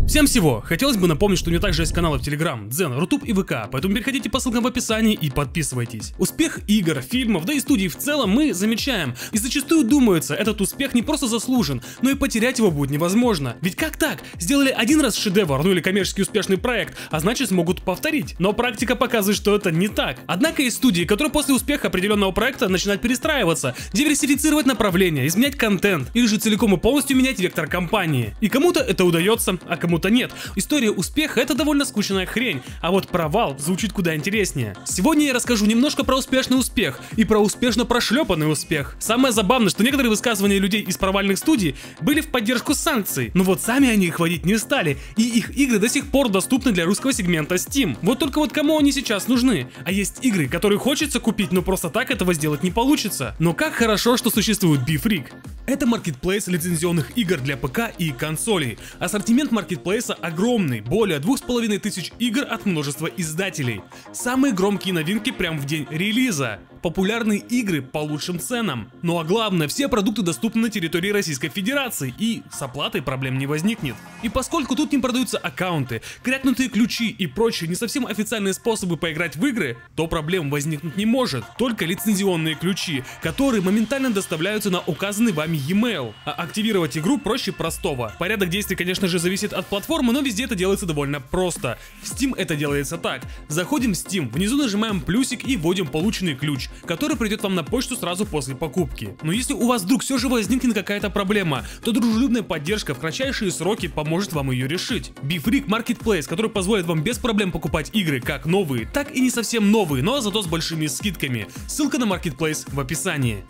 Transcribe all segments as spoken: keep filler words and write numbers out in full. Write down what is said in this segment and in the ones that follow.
Всем всего! Хотелось бы напомнить, что у меня также есть каналы в Telegram, Дзен, Рутуб и ВК, поэтому переходите по ссылкам в описании и подписывайтесь. Успех игр, фильмов, да и студий в целом мы замечаем, и зачастую думается, этот успех не просто заслужен, но и потерять его будет невозможно. Ведь как так? Сделали один раз шедевр, ну или коммерчески успешный проект, а значит смогут повторить. Но практика показывает, что это не так. Однако есть студии, которые после успеха определенного проекта начинают перестраиваться, диверсифицировать направления, изменять контент, или же целиком и полностью менять вектор компании. И кому-то это удается, а кому-то нет. История успеха — это довольно скучная хрень, а вот провал звучит куда интереснее. Сегодня я расскажу немножко про успешный успех и про успешно прошлепанный успех. Самое забавное, что некоторые высказывания людей из провальных студий были в поддержку санкций, но вот сами они их вводить не стали, и их игры до сих пор доступны для русского сегмента Steam. Вот только вот кому они сейчас нужны? А есть игры, которые хочется купить, но просто так этого сделать не получится. Но как хорошо, что существует BeFreak. Это маркетплейс лицензионных игр для ПК и консолей. Ассортимент маркетплейса огромный, более двух с половиной тысяч игр от множества издателей. Самые громкие новинки прямо в день релиза. Популярные игры по лучшим ценам. Ну а главное, все продукты доступны на территории Российской Федерации, и с оплатой проблем не возникнет. И поскольку тут не продаются аккаунты, крякнутые ключи и прочие не совсем официальные способы поиграть в игры, то проблем возникнуть не может. Только лицензионные ключи, которые моментально доставляются на указанный вами e-mail. А активировать игру проще простого. Порядок действий, конечно же, зависит от платформы, но везде это делается довольно просто. В Steam это делается так. Заходим в Steam, внизу нажимаем плюсик и вводим полученный ключ, который придет вам на почту сразу после покупки. Но если у вас вдруг все же возникнет какая-то проблема, то дружелюбная поддержка в кратчайшие сроки поможет вам ее решить. BeFreak Marketplace, который позволит вам без проблем покупать игры как новые, так и не совсем новые, но зато с большими скидками. Ссылка на Marketplace в описании.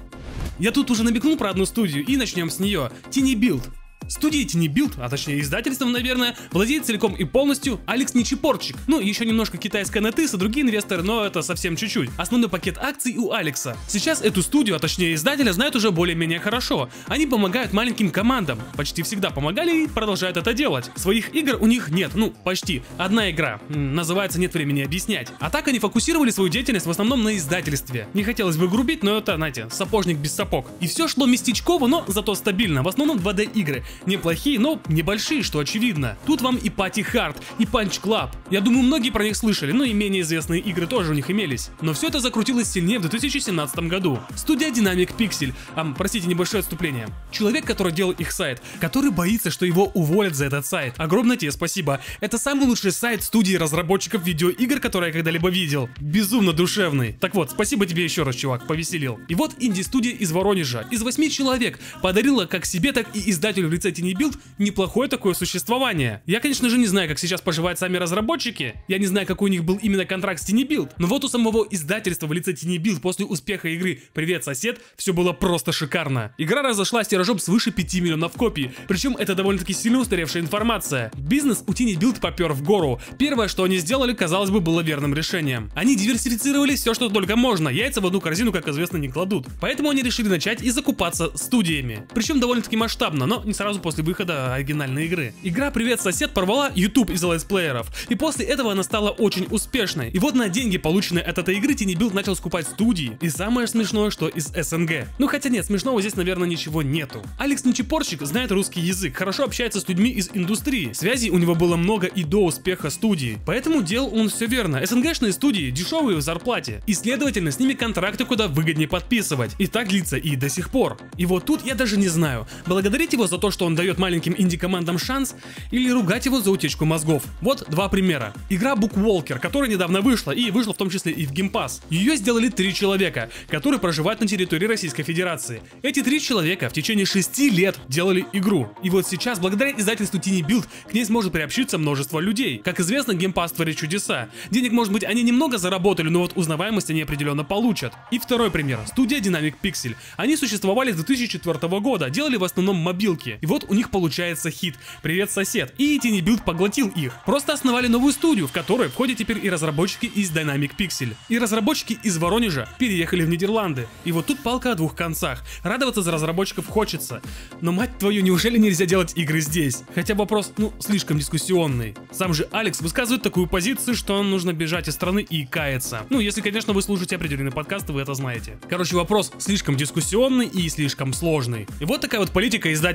Я тут уже намекнул про одну студию, и начнем с нее. TinyBuild. Студией TinyBuild, а точнее издательством, наверное, владеет целиком и полностью Алекс Нечипорчик. Ну, еще немножко китайская Нетыс и другие инвесторы, но это совсем чуть-чуть. Основной пакет акций у Алекса. Сейчас эту студию, а точнее издателя, знают уже более-менее хорошо. Они помогают маленьким командам. Почти всегда помогали и продолжают это делать. Своих игр у них нет, ну, почти. Одна игра. Называется «Нет времени объяснять». А так они фокусировали свою деятельность в основном на издательстве. Не хотелось бы грубить, но это, знаете, сапожник без сапог. И все шло местечково, но зато стабильно. В основном два дэ игры. Неплохие, но небольшие, что очевидно. Тут вам и Party Hard, и Punch Club. Я думаю, многие про них слышали, но и менее известные игры тоже у них имелись. Но все это закрутилось сильнее в две тысячи семнадцатом году. Студия Dynamic Pixel, а, простите, небольшое отступление. Человек, который делал их сайт, который боится, что его уволят за этот сайт. Огромное тебе спасибо. Это самый лучший сайт студии разработчиков видеоигр, который я когда-либо видел. Безумно душевный. Так вот, спасибо тебе еще раз, чувак, повеселил. И вот инди-студия из Воронежа, из восьми человек, подарила как себе, так и издателю в лице TinyBuild неплохое такое существование. Я, конечно же, не знаю, как сейчас поживают сами разработчики, я не знаю, какой у них был именно контракт с TinyBuild, но вот у самого издательства в лице TinyBuild после успеха игры «Привет, сосед» все было просто шикарно. Игра разошлась тиражом свыше пяти миллионов копий, причем это довольно-таки сильно устаревшая информация. Бизнес у TinyBuild попер в гору. Первое, что они сделали, казалось бы, было верным решением. Они диверсифицировали все, что только можно, яйца в одну корзину, как известно, не кладут. Поэтому они решили начать и закупаться студиями. Причем довольно-таки масштабно, но не сразу после выхода оригинальной игры. Игра «Привет, сосед» порвала YouTube из-за летсплееров, и после этого она стала очень успешной. И вот на деньги, полученные от этой игры, TinyBuild начал скупать студии. И самое смешное, что из СНГ. Ну хотя нет, смешного здесь, наверное, ничего нету. Алекс Нечипорчик знает русский язык, хорошо общается с людьми из индустрии. Связей у него было много и до успеха студии. Поэтому делал он все верно. СНГшные студии дешевые в зарплате. И следовательно, с ними контракты куда выгоднее подписывать. И так длится и до сих пор. И вот тут я даже не знаю, благодарить его за то, что он дает маленьким инди-командам шанс, или ругать его за утечку мозгов. Вот два примера. Игра Bookwalker, которая недавно вышла, и вышла в том числе и в Game Pass. Ее сделали три человека, которые проживают на территории Российской Федерации. Эти три человека в течение шести лет делали игру. И вот сейчас, благодаря издательству TinyBuild, к ней сможет приобщиться множество людей. Как известно, Game Pass творит чудеса. Денег, может быть, они немного заработали, но вот узнаваемость они определенно получат. И второй пример. Студия Dynamic Pixel. Они существовали с две тысячи четвёртого года, делали в основном мобилки. И вот у них получается хит «Привет, сосед», и TinyBuild поглотил их. Просто основали новую студию, в которой входят теперь и разработчики из Dynamic Pixel. И разработчики из Воронежа переехали в Нидерланды. И вот тут палка о двух концах. Радоваться за разработчиков хочется. Но, мать твою, неужели нельзя делать игры здесь? Хотя вопрос, ну, слишком дискуссионный. Сам же Алекс высказывает такую позицию, что нужно бежать из страны и каяться. Ну, если, конечно, вы слушаете определенный подкаст, вы это знаете. Короче, вопрос слишком дискуссионный и слишком сложный. И вот такая вот политика издательства TinyBuild.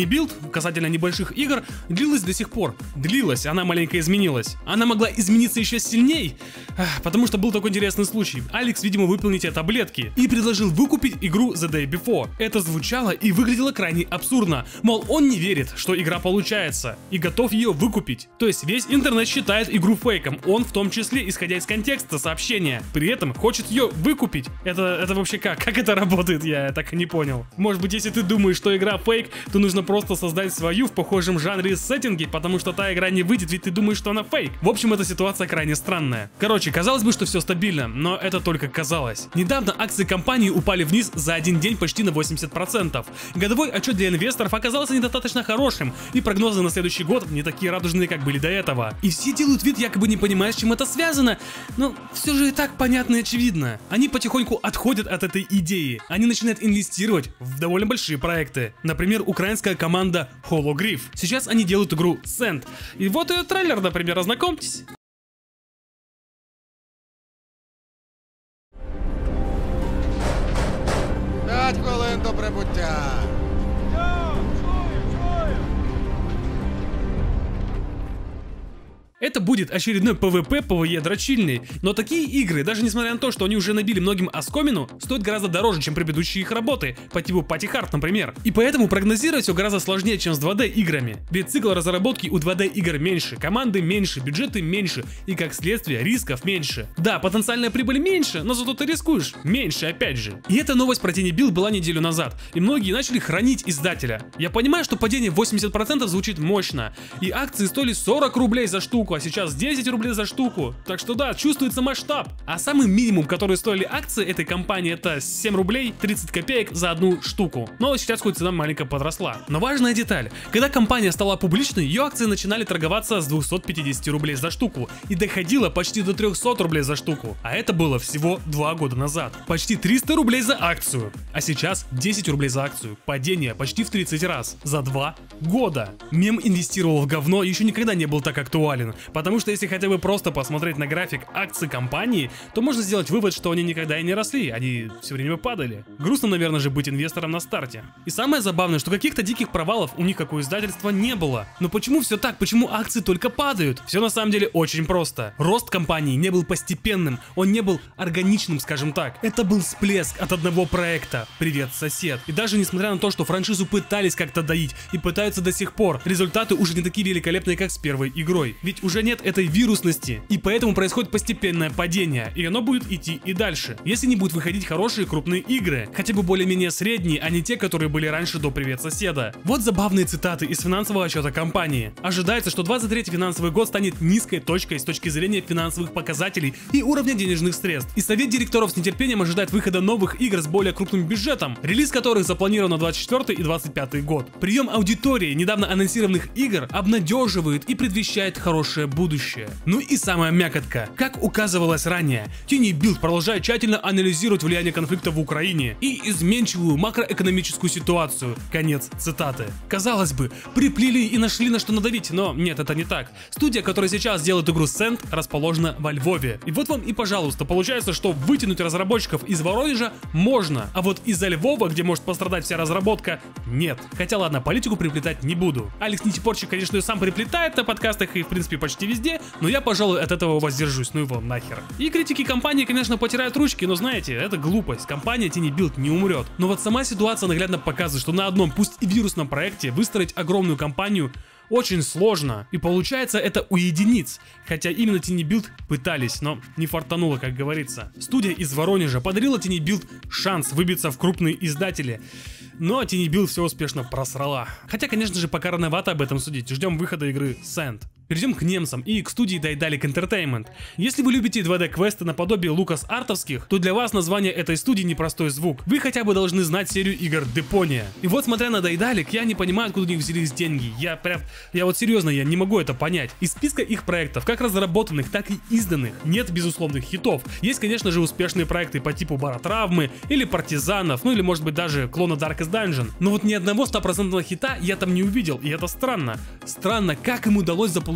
Build, касательно небольших игр, длилась до сих пор. Длилась, она маленько изменилась. Она могла измениться еще сильней, потому что был такой интересный случай. Алекс, видимо, выпил не те таблетки и предложил выкупить игру The Day Before. Это звучало и выглядело крайне абсурдно. Мол, он не верит, что игра получается и готов ее выкупить. То есть весь интернет считает игру фейком, он в том числе, исходя из контекста сообщения. При этом хочет ее выкупить. Это, это вообще как? Как это работает? Я так и не понял. Может быть, если ты думаешь, что игра фейк, то нужно просто создать свою в похожем жанре сеттинге, потому что та игра не выйдет, ведь ты думаешь, что она фейк. В общем, эта ситуация крайне странная. Короче, казалось бы, что все стабильно, но это только казалось. Недавно акции компании упали вниз за один день почти на восемьдесят процентов. Годовой отчет для инвесторов оказался недостаточно хорошим, и прогнозы на следующий год не такие радужные, как были до этого. И все делают вид, якобы не понимая, с чем это связано, но все же и так понятно и очевидно. Они потихоньку отходят от этой идеи. Они начинают инвестировать в довольно большие проекты. Например, украинская команда Hologryph. Сейчас они делают игру Sand. И вот ее трейлер, например, ознакомьтесь. п'ять хвилин до прибуття. Это будет очередной PvP PvE дрочильный, но такие игры, даже несмотря на то, что они уже набили многим оскомину, стоят гораздо дороже, чем предыдущие их работы, по типу Party Hard, например. И поэтому прогнозировать все гораздо сложнее, чем с два дэ играми. Ведь цикл разработки у два дэ игр меньше, команды меньше, бюджеты меньше и, как следствие, рисков меньше. Да, потенциальная прибыль меньше, но зато ты рискуешь меньше, опять же. И эта новость про Tiny Build была неделю назад, и многие начали хранить издателя. Я понимаю, что падение в восемьдесят процентов звучит мощно, и акции стоили сорок рублей за штуку, а сейчас десять рублей за штуку. Так что да, чувствуется масштаб. А самый минимум, который стоили акции этой компании, это семь рублей тридцать копеек за одну штуку. Но сейчас хоть цена маленько подросла. Но важная деталь. Когда компания стала публичной, ее акции начинали торговаться с двухсот пятидесяти рублей за штуку и доходило почти до трехсот рублей за штуку. А это было всего два года назад. Почти триста рублей за акцию. А сейчас десять рублей за акцию. Падение почти в тридцать раз. За два года. Мем инвестировал в говно еще никогда не был так актуален. Потому что если хотя бы просто посмотреть на график акций компании, то можно сделать вывод, что они никогда и не росли, они все время падали. Грустно, наверное же, быть инвестором на старте. И самое забавное, что каких-то диких провалов у них, как у издательства, не было. Но почему все так? Почему акции только падают? Все на самом деле очень просто. Рост компании не был постепенным, он не был органичным, скажем так. Это был всплеск от одного проекта. Привет, сосед. И даже несмотря на то, что франшизу пытались как-то доить и пытаются до сих пор, результаты уже не такие великолепные, как с первой игрой. Ведь уже нет этой вирусности, и поэтому происходит постепенное падение, и оно будет идти и дальше, если не будут выходить хорошие крупные игры, хотя бы более-менее средние, а не те, которые были раньше до «Привет, соседа». Вот забавные цитаты из финансового отчета компании. Ожидается, что двадцать третий финансовый год станет низкой точкой с точки зрения финансовых показателей и уровня денежных средств, и совет директоров с нетерпением ожидает выхода новых игр с более крупным бюджетом, релиз которых запланирован на двадцать четвёртый и двадцать пятый год. Прием аудитории недавно анонсированных игр обнадеживает и предвещает хорошее будущее. Ну и самая мякотка. Как указывалось ранее, Tiny Build продолжает тщательно анализировать влияние конфликта в Украине и изменчивую макроэкономическую ситуацию. Конец цитаты. Казалось бы, приплели и нашли на что надавить, но нет, это не так. Студия, которая сейчас делает игру Sand, расположена во Львове. И вот вам и пожалуйста, получается, что вытянуть разработчиков из Воронежа можно, а вот из-за Львова, где может пострадать вся разработка, нет. Хотя ладно, политику приплетать не буду. Алекс Нитипорчик, конечно, ее сам приплетает на подкастах и в принципе почти везде, но я, пожалуй, от этого воздержусь, ну его нахер. И критики компании, конечно, потирают ручки, но знаете, это глупость. Компания Tiny Build не умрет. Но вот сама ситуация наглядно показывает, что на одном, пусть и вирусном проекте, выстроить огромную компанию очень сложно. И получается это у единиц. Хотя именно Tiny Build пытались, но не фартануло, как говорится. Студия из Воронежа подарила Tiny Build шанс выбиться в крупные издатели. Но Tiny Build все успешно просрала. Хотя, конечно же, пока рановато об этом судить. Ждем выхода игры Sand. Перейдем к немцам и к студии Daedalic Entertainment. Если вы любите два дэ-квесты наподобие LucasArt'овских, то для вас название этой студии непростой звук. Вы хотя бы должны знать серию игр Deponia. И вот, смотря на Daedalic, я не понимаю, откуда у них взялись деньги. Я прям, я вот серьезно, я не могу это понять. Из списка их проектов, как разработанных, так и изданных, нет безусловных хитов. Есть, конечно же, успешные проекты по типу Баротравмы или Партизанов, ну или может быть даже клона Darkest Dungeon. Но вот ни одного стопроцентного хита я там не увидел, и это странно. Странно, как им удалось заполучить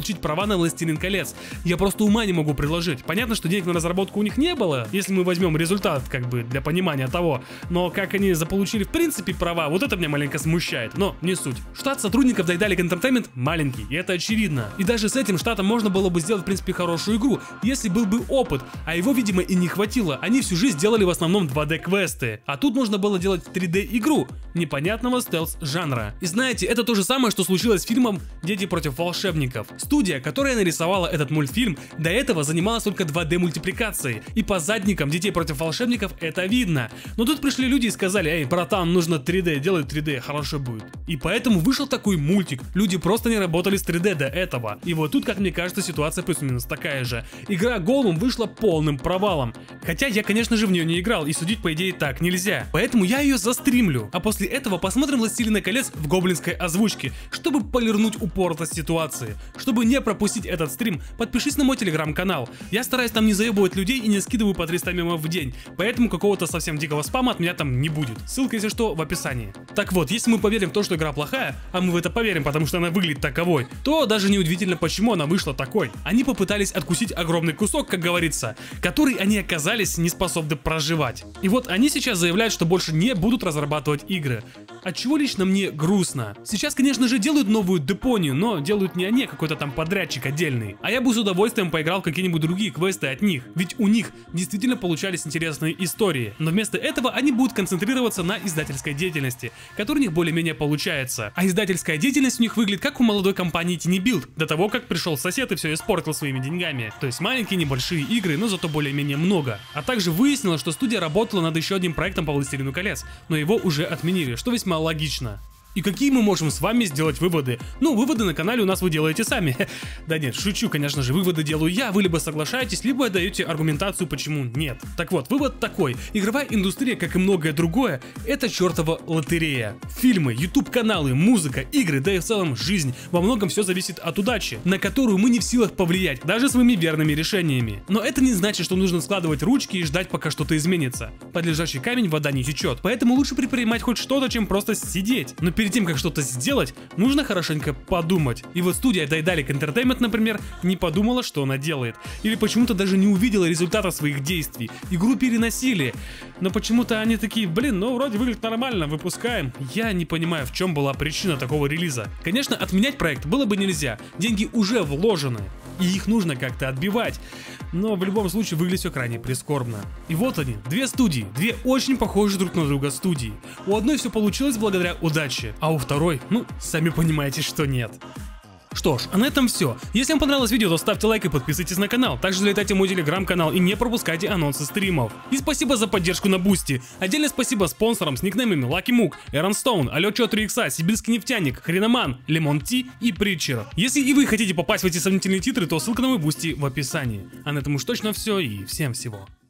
получить права на «Властелин колец». Я просто ума не могу предложить. Понятно, что денег на разработку у них не было, если мы возьмем результат, как бы, для понимания того. Но как они заполучили в принципе права, вот это меня маленько смущает. Но не суть. Штат сотрудников Daedalic Entertainment маленький, и это очевидно. И даже с этим штатом можно было бы сделать, в принципе, хорошую игру, если был бы опыт. А его, видимо, и не хватило. Они всю жизнь делали в основном два дэ квесты. А тут нужно было делать три дэ игру непонятного стелс-жанра. И знаете, это то же самое, что случилось с фильмом «Дети против волшебников». Студия, которая нарисовала этот мультфильм, до этого занималась только два дэ мультипликацией. И по задникам «Детей против волшебников» это видно. Но тут пришли люди и сказали: эй, братан, нужно три дэ, делай три дэ, хорошо будет. И поэтому вышел такой мультик. Люди просто не работали с три дэ до этого. И вот тут, как мне кажется, ситуация плюс-минус такая же. Игра Gollum вышла полным провалом. Хотя я, конечно же, в нее не играл, и судить, по идее, так нельзя. Поэтому я ее застримлю. А после этого посмотрим «Властелина колец» в гоблинской озвучке, чтобы полирнуть упоротость ситуации. Чтобы не пропустить этот стрим, подпишись на мой телеграм-канал. Я стараюсь там не заебывать людей и не скидываю по триста мемов в день. Поэтому какого-то совсем дикого спама от меня там не будет. Ссылка, если что, в описании. Так вот, если мы поверим в то, что игра плохая, а мы в это поверим, потому что она выглядит таковой, то даже неудивительно, почему она вышла такой. Они попытались откусить огромный кусок, как говорится, который они оказались не способны проживать. И вот они сейчас заявляют, что больше не будут разрабатывать игры. Отчего лично мне грустно. Сейчас, конечно же, делают новую Депонию, но делают не они, а какой-то там подрядчик отдельный. А я бы с удовольствием поиграл в какие-нибудь другие квесты от них, ведь у них действительно получались интересные истории. Но вместо этого они будут концентрироваться на издательской деятельности, которая у них более-менее получается. А издательская деятельность у них выглядит как у молодой компании TinyBuild, до того, как пришел сосед и все испортил своими деньгами. То есть маленькие небольшие игры, но зато более-менее много. А также выяснилось, что студия работала над еще одним проектом по «Властелину колец», но его уже отменили, что весьма логично. И какие мы можем с вами сделать выводы? Ну, выводы на канале у нас вы делаете сами. Да нет, шучу, конечно же, выводы делаю я, вы либо соглашаетесь, либо даете аргументацию, почему нет. Так вот, вывод такой: игровая индустрия, как и многое другое, это чертова лотерея. Фильмы, ютуб-каналы, музыка, игры, да и в целом жизнь, во многом все зависит от удачи, на которую мы не в силах повлиять, даже своими верными решениями. Но это не значит, что нужно складывать ручки и ждать, пока что-то изменится. Под лежачий камень вода не течет, поэтому лучше предпринимать хоть что-то, чем просто сидеть. Но перед тем, как что-то сделать, нужно хорошенько подумать. И вот студия Daedalic Entertainment, например, не подумала, что она делает. Или почему-то даже не увидела результата своих действий. Игру переносили. Но почему-то они такие: блин, ну вроде выглядит нормально, выпускаем. Я не понимаю, в чем была причина такого релиза. Конечно, отменять проект было бы нельзя. Деньги уже вложены. И их нужно как-то отбивать. Но в любом случае выглядит все крайне прискорбно. И вот они, две студии, две очень похожие друг на друга студии. У одной все получилось благодаря удаче, а у второй, ну, сами понимаете, что нет. Что ж, а на этом все. Если вам понравилось видео, то ставьте лайк и подписывайтесь на канал. Также залетайте в мой телеграм-канал и не пропускайте анонсы стримов. И спасибо за поддержку на Бусти. Отдельное спасибо спонсорам с никнеймами Lucky Mook, Aaron Stone, Алечо три икса, Сибирский нефтяник, Хреноман, Лемон Ти и Притчер. Если и вы хотите попасть в эти сомнительные титры, то ссылка на мой Бусти в описании. А на этом уж точно все и всем всего.